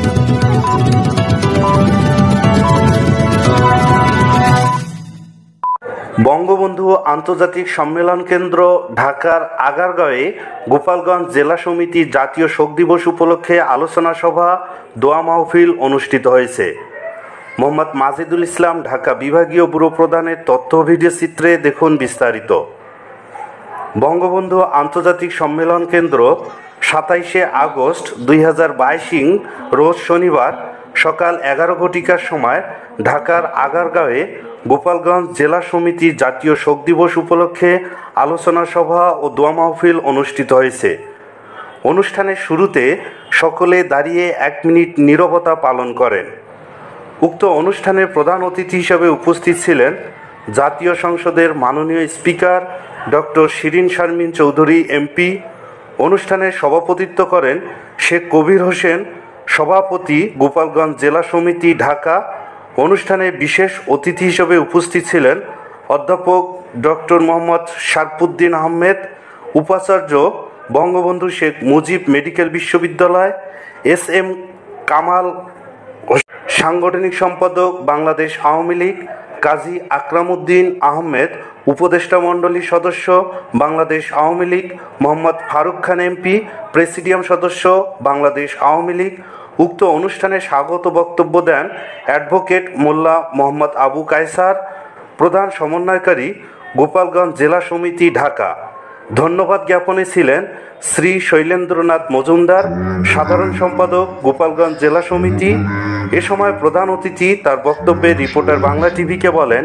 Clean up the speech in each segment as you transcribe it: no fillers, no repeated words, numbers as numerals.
বঙ্গবন্ধু আন্তর্জাতিক সম্মেলন কেন্দ্র ঢাকার আগারগাঁওয়ে গোপালগঞ্জ জেলা সমিতি জাতীয় শোক দিবস উপলক্ষে আলোচনা সভা দোয়া মাহফিল অনুষ্ঠিত হয়েছে। মোহাম্মদ মাজিদুল ইসলাম, ঢাকা বিভাগীয় ব্যুরো প্রধানের তথ্য ভিডিও চিত্রে দেখুন বিস্তারিত। বঙ্গবন্ধু আন্তর্জাতিক সম্মেলন কেন্দ্র 27শে আগস্ট 2022 রোজ শনিবার সকাল 11 ঘটিকার সময় ঢাকার আগারগাঁওয়ে গোপালগঞ্জ জেলা সমিতি জাতীয় শোক দিবস উপলক্ষে আলোচনা সভা ও দোয়া মাহফিল অনুষ্ঠিত হয়েছে। অনুষ্ঠানের শুরুতে সকলে দাঁড়িয়ে 1 মিনিট নীরবতা পালন করেন। উক্ত অনুষ্ঠানের প্রধান অতিথি হিসেবে উপস্থিত ছিলেন জাতীয় সংসদের মাননীয় speaker doctor Shirin Sharmin Chowdhury MP. অনুষ্ঠানে সভাপতিত্ব করেন শেখ কবির হোসেন, সভাপতি গোপালগঞ্জ জেলা সমিতি ঢাকা। অনুষ্ঠানে বিশেষ অতিথি হিসেবে উপস্থিত ছিলেন অধ্যাপক ডক্টর মোহাম্মদ শারফুদ্দিন আহমেদ, উপাচার্য বঙ্গবন্ধু শেখ মুজিব মেডিকেল বিশ্ববিদ্যালয়, SM কামাল, সাংগঠনিক সম্পাদক বাংলাদেশ আওয়ামী লীগ, কাজী আকরাম উদ্দিন আহমেদ, উপদেষ্টা মণ্ডলীর সদস্য Bangladesh Awami League, Mohammad Faruk Khan MP, presidium সদস্য বাংলাদেশ আওয়ামী লীগ। উক্ত অনুষ্ঠানে স্বাগত বক্তব্য দেন অ্যাডভোকেট মোল্লা মোহাম্মদ আবু কায়সার, প্রধান সমন্বয়কারী গোপালগঞ্জ জেলা সমিতি ঢাকা। ধন্যবাদ জ্ঞাপনে ছিলেন শ্রী শৈলেন্দ্রনাথ মজুমদার, সাধারণ সম্পাদক গোপালগঞ্জ জেলা সমিতি। এ সময় প্রধান অতিথি তার বক্তব্যে রিপোর্টার বাংলা টিভিকে বলেন,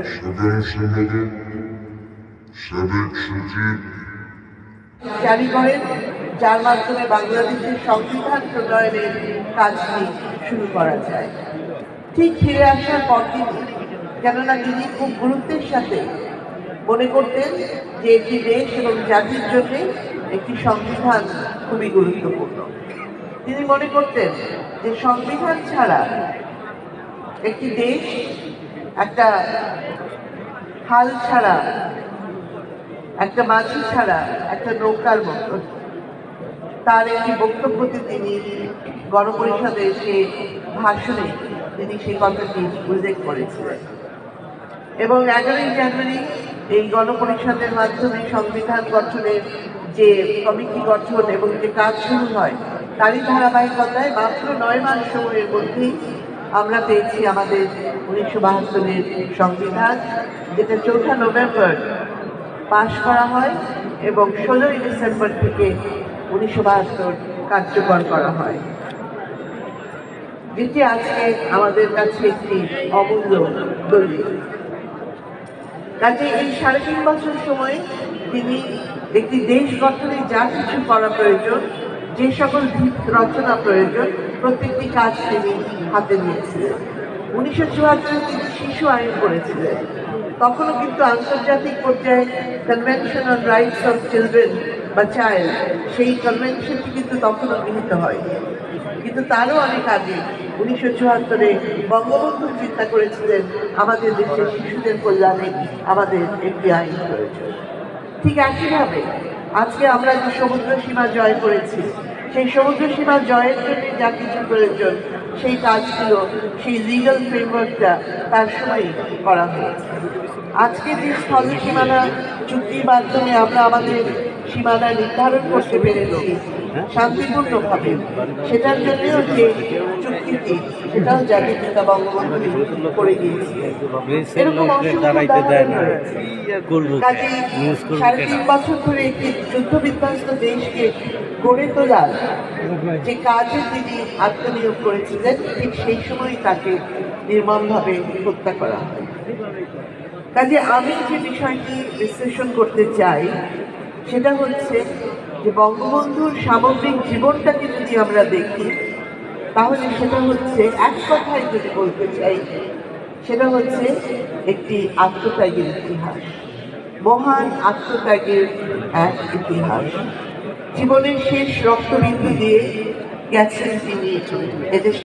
জারি করেন, যার মাধ্যমে বাংলাদেশের সংবিধান প্রণয়নের কাজটি শুরু করা যায়। ঠিক ফিরে আসার পর কেননা তিনি খুব গুরুত্বের সাথে মনে করতেন যে একটি দেশ এবং জাতির জন্য একটি সংবিধান খুবই গুরুত্বপূর্ণ। তিনি মনে করতেন যে সংবিধান ছাড়া একটি দেশ একটা হাল ছাড়া, একটা মাঝি ছাড়া একটা নৌকার মতো। তার একটি বক্তব্যতে তিনি গণপরিষদে এসে ভাষণে তিনি সেই কথাটি উল্লেখ করেছিলেন এবং 11ই জানুয়ারি এই গণপরিষদের মাধ্যমে সংবিধান গঠনের যে কমিটি গঠন এবং যে কাজ শুরু হয় তারই ধারাবাহিকতায় মাত্র 9 মাস সময়ের মধ্যেই আমরা পেয়েছি আমাদের 1972-এর সংবিধান, যেটা 4 নভেম্বর পাশ করা হয় এবং 16ই ডিসেম্বর থেকে 1972 কার্যকর করা হয়, যেটি আজকে আমাদের কাছে একটি অমূল্য দলিল। কাজে এই 3.5 বছর সময় তিনি একটি দেশ গঠনে যা কিছু করা প্রয়োজন, যে সকল ভিত রচনা প্রয়োজন, প্রত্যেকটি কাজ তিনি হাতে নিয়েছিলেন। 1974-এ তিনি শিশু আইন করেছিলেন। তখনও কিন্তু আন্তর্জাতিক পর্যায়ে convention on rights of children বা চাইল্ড, সেই কনভেনশনটি কিন্তু তখনও গৃহীত হয়নি। কিন্তু তারও অনেক আগে 1974-এ বঙ্গবন্ধু চিন্তা করেছিলেন আমাদের দেশের শিশুদের কল্যাণে আমাদের একটি আইন প্রয়োজন। ঠিক একইভাবে আজকে আমরা যে সমুদ্র সীমা জয় করেছি, সেই সমুদ্র সীমা জয়ের জন্য যা কিছু প্রয়োজন সেই কাজগুলো, সেই লিগাল ফ্রেমওয়ার্কটা তার সময়ই করা হয়েছে। আজকে যে স্থল সীমানা চুক্তির মাধ্যমে আমরা আমাদের সীমানা নির্ধারণ করতে পেরেছি শান্তিপূর্ণভাবে, সেটার জন্যও যে চুক্তিটি, সেটাও জাতির পিতা বঙ্গবন্ধু করে গিয়েছিলেন। এরকম কাজে 3.5 বছর ধরে একটি যুদ্ধ বিধ্বস্ত দেশকে গড়ে তোলার যে কাজে তিনি আত্মনিয়োগ করেছিলেন, ঠিক সেই সময়ই তাকে নির্মমভাবে হত্যা করা হয়। কাজে আমি যে বিষয়টি বিশ্লেষণ করতে চাই সেটা হচ্ছে যে বঙ্গবন্ধুর সামগ্রিক জীবনটাকে যদি আমরা দেখি, তাহলে সেটা হচ্ছে, এক কথায় যদি বলতে চাই, সেটা হচ্ছে একটি আত্মত্যাগের ইতিহাস, মহান আত্মত্যাগের এক ইতিহাস। জীবনের শেষ রক্তবিন্দু দিয়ে গেছেন তিনি এদেশ